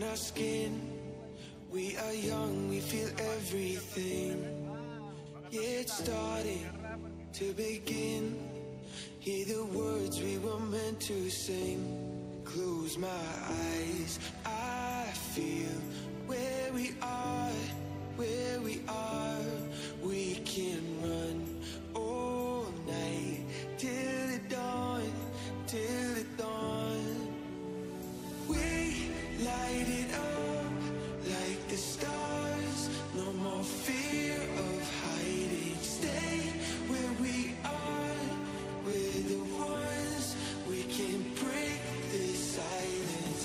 our skin. We are young, we feel everything. Yeah, it's starting to begin. Hear the words we were meant to sing. Close my eyes, I feel where we are, where we are. We can run all night till the dawn, till the dawn. We light it up like the stars. No more fear of hiding. Stay where we are. We're the ones. We can break the silence.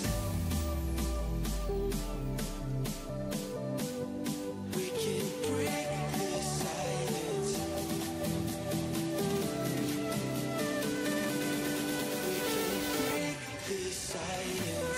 We can break the silence. We can break the silence.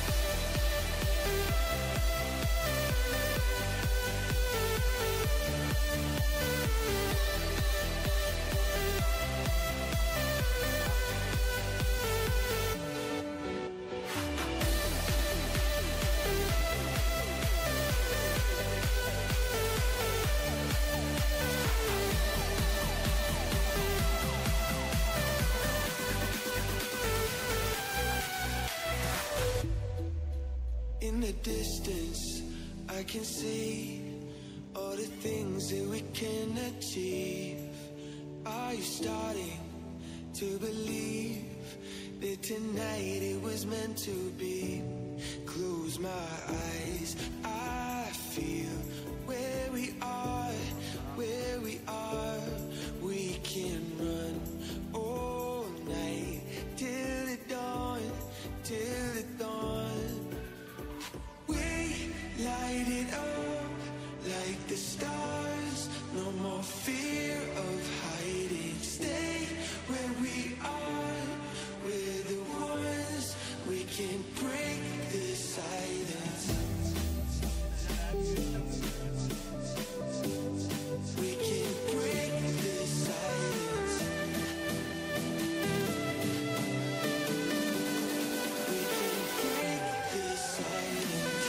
In the distance, I can see all the things that we can achieve. Are you starting to believe that tonight it was meant to be? Close my eyes, I feel where we are, where we are. We can run all night till the dawn, till the dawn. Light it up like the stars. No more fear of hiding. Stay where we are. We're the ones. We can break the silence. We can break the silence. We can break the silence.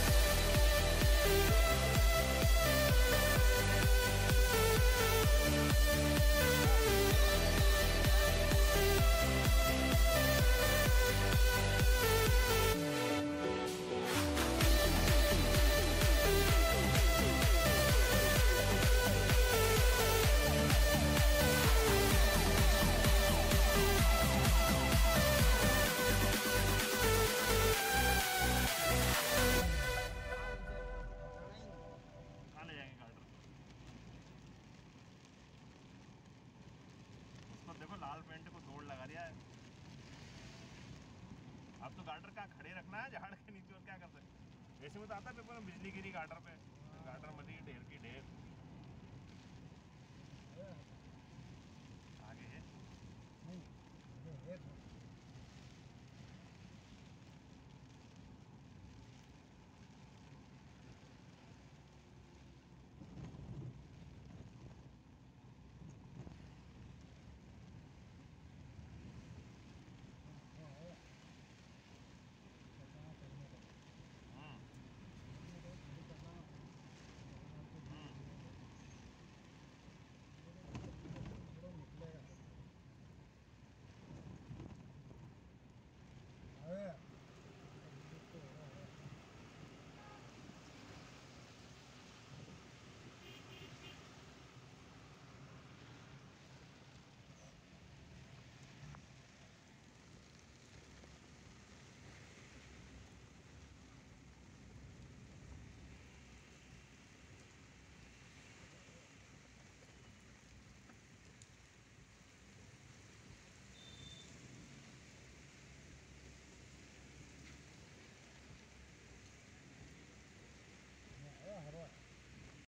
देखो लाल paint को दौड़ लगा दिया है। अब तो girder का खड़े रखना है झाड़ के नीचे, और क्या कर सकते। ऐसे में तो आता है पेपर में बिजली गिरी गार्डर पे, गार्डर मरी ढेर की ढेर।